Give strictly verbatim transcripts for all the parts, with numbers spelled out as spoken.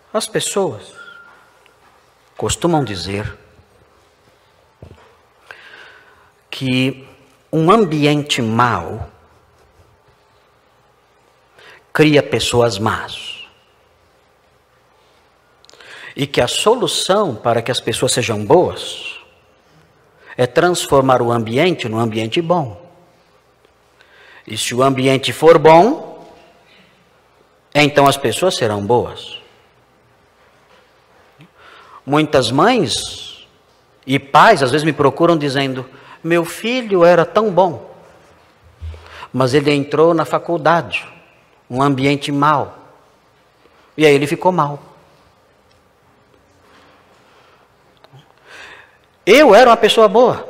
As pessoas costumam dizer que um ambiente mau cria pessoas más. E que a solução para que as pessoas sejam boas é transformar o ambiente num ambiente bom. E se o ambiente for bom, então as pessoas serão boas. Muitas mães e pais às vezes me procuram dizendo: meu filho era tão bom, mas ele entrou na faculdade, um ambiente mau, e aí ele ficou mal. Eu era uma pessoa boa,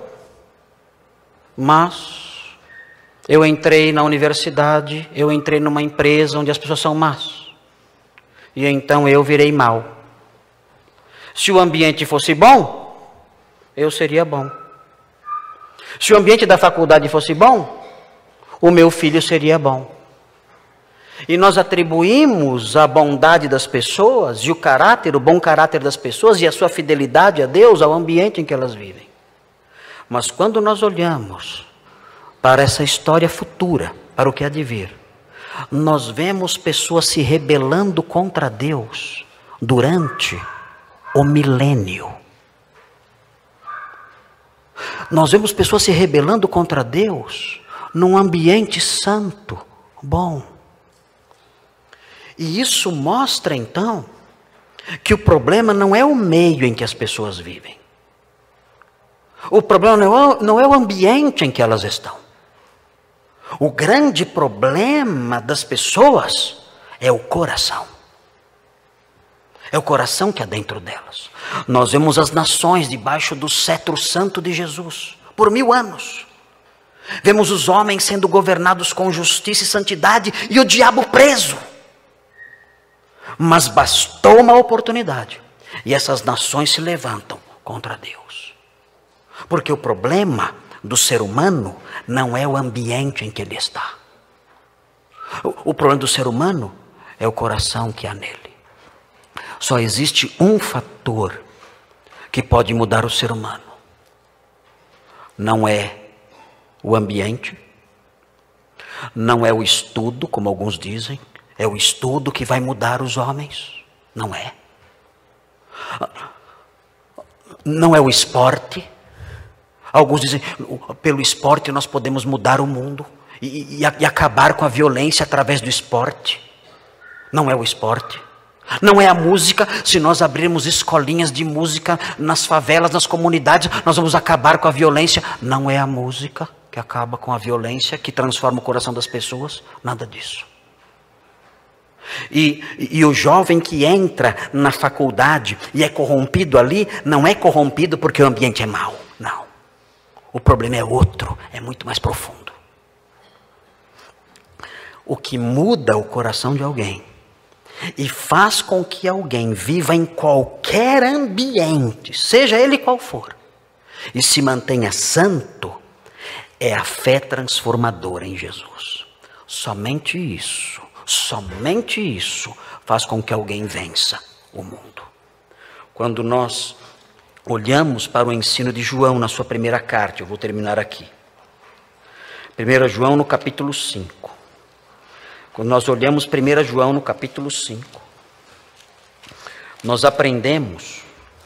mas eu entrei na universidade, eu entrei numa empresa onde as pessoas são más, e então eu virei mal. Se o ambiente fosse bom, eu seria bom. Se o ambiente da faculdade fosse bom, o meu filho seria bom. E nós atribuímos a bondade das pessoas e o caráter, o bom caráter das pessoas e a sua fidelidade a Deus ao ambiente em que elas vivem. Mas quando nós olhamos para essa história futura, para o que há de vir, nós vemos pessoas se rebelando contra Deus durante o milênio. Nós vemos pessoas se rebelando contra Deus num ambiente santo, bom. E isso mostra então que o problema não é o meio em que as pessoas vivem. O problema não é, não é o ambiente em que elas estão. O grande problema das pessoas é o coração. É o coração que há dentro delas. Nós vemos as nações debaixo do cetro santo de Jesus por mil anos. Vemos os homens sendo governados com justiça e santidade e o diabo preso. Mas bastou uma oportunidade e essas nações se levantam contra Deus. Porque o problema do ser humano não é o ambiente em que ele está. O, o problema do ser humano é o coração que há nele. Só existe um fator que pode mudar o ser humano. Não é o ambiente, não é o estudo, como alguns dizem. É o estudo que vai mudar os homens? Não é. Não é o esporte. Alguns dizem, pelo esporte nós podemos mudar o mundo e, e, e acabar com a violência através do esporte. Não é o esporte. Não é a música. Se nós abrirmos escolinhas de música nas favelas, nas comunidades, nós vamos acabar com a violência. Não é a música que acaba com a violência, que transforma o coração das pessoas. Nada disso. E, e o jovem que entra na faculdade e é corrompido ali, não é corrompido porque o ambiente é mau, não. O problema é outro, é muito mais profundo. O que muda o coração de alguém e faz com que alguém viva em qualquer ambiente, seja ele qual for, e se mantenha santo, é a fé transformadora em Jesus. Somente isso. Somente isso faz com que alguém vença o mundo. Quando nós olhamos para o ensino de João na sua primeira carta, eu vou terminar aqui. primeiro João no capítulo cinco. Quando nós olhamos primeiro João no capítulo cinco, nós aprendemos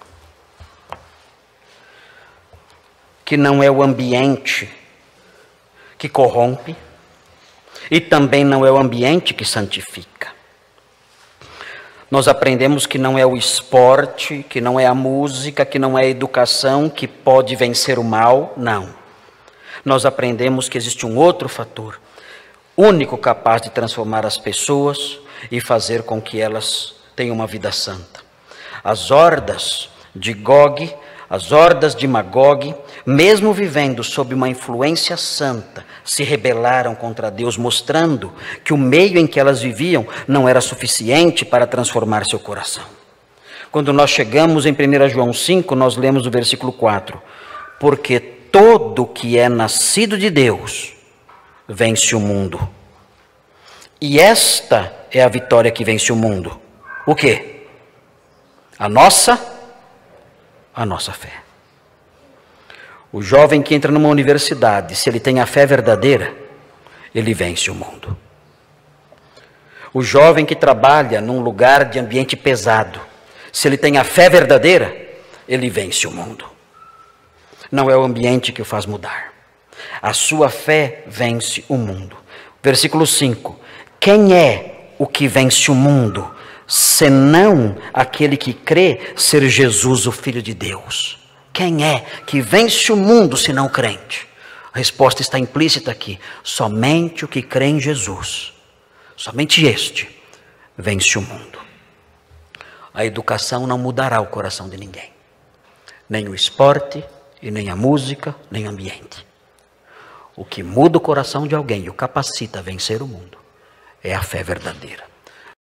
que não é o ambiente que corrompe, e também não é o ambiente que santifica. Nós aprendemos que não é o esporte, que não é a música, que não é a educação que pode vencer o mal, não. Nós aprendemos que existe um outro fator, único capaz de transformar as pessoas e fazer com que elas tenham uma vida santa. As hordas de Gog, as hordas de Magog, mesmo vivendo sob uma influência santa, se rebelaram contra Deus, mostrando que o meio em que elas viviam não era suficiente para transformar seu coração. Quando nós chegamos em primeiro João cinco, nós lemos o versículo quatro. Porque todo que é nascido de Deus vence o mundo. E esta é a vitória que vence o mundo. O quê? A nossa, a nossa fé. O jovem que entra numa universidade, se ele tem a fé verdadeira, ele vence o mundo. O jovem que trabalha num lugar de ambiente pesado, se ele tem a fé verdadeira, ele vence o mundo. Não é o ambiente que o faz mudar. A sua fé vence o mundo. Versículo cinco. Quem é o que vence o mundo, senão aquele que crê ser Jesus, o Filho de Deus? Quem é que vence o mundo, senão o crente? A resposta está implícita aqui. Somente o que crê em Jesus. Somente este vence o mundo. A educação não mudará o coração de ninguém. Nem o esporte, e nem a música, nem o ambiente. O que muda o coração de alguém e o capacita a vencer o mundo é a fé verdadeira.